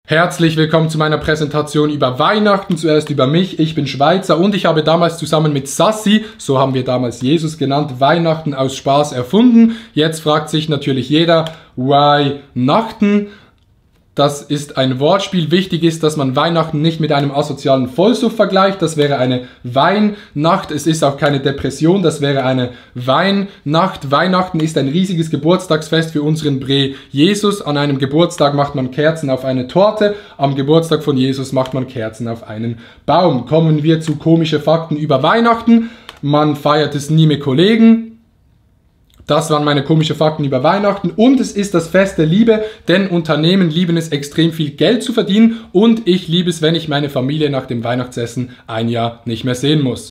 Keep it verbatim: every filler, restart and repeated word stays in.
Herzlich willkommen zu meiner Präsentation über Weihnachten. Zuerst über mich. Ich bin Schweizer und ich habe damals zusammen mit Sassi, so haben wir damals Jesus genannt, Weihnachten aus Spaß erfunden. Jetzt fragt sich natürlich jeder, why Nachten? Das ist ein Wortspiel. Wichtig ist, dass man Weihnachten nicht mit einem asozialen Vollsuff vergleicht. Das wäre eine Weihnacht. Es ist auch keine Depression. Das wäre eine Weihnacht. Weihnachten ist ein riesiges Geburtstagsfest für unseren Bre Jesus. An einem Geburtstag macht man Kerzen auf eine Torte. Am Geburtstag von Jesus macht man Kerzen auf einen Baum. Kommen wir zu komischen Fakten über Weihnachten. Man feiert es nie mit Kollegen. Das waren meine komischen Fakten über Weihnachten und es ist das Fest der Liebe, denn Unternehmen lieben es extrem viel Geld zu verdienen und ich liebe es, wenn ich meine Familie nach dem Weihnachtsessen ein Jahr nicht mehr sehen muss.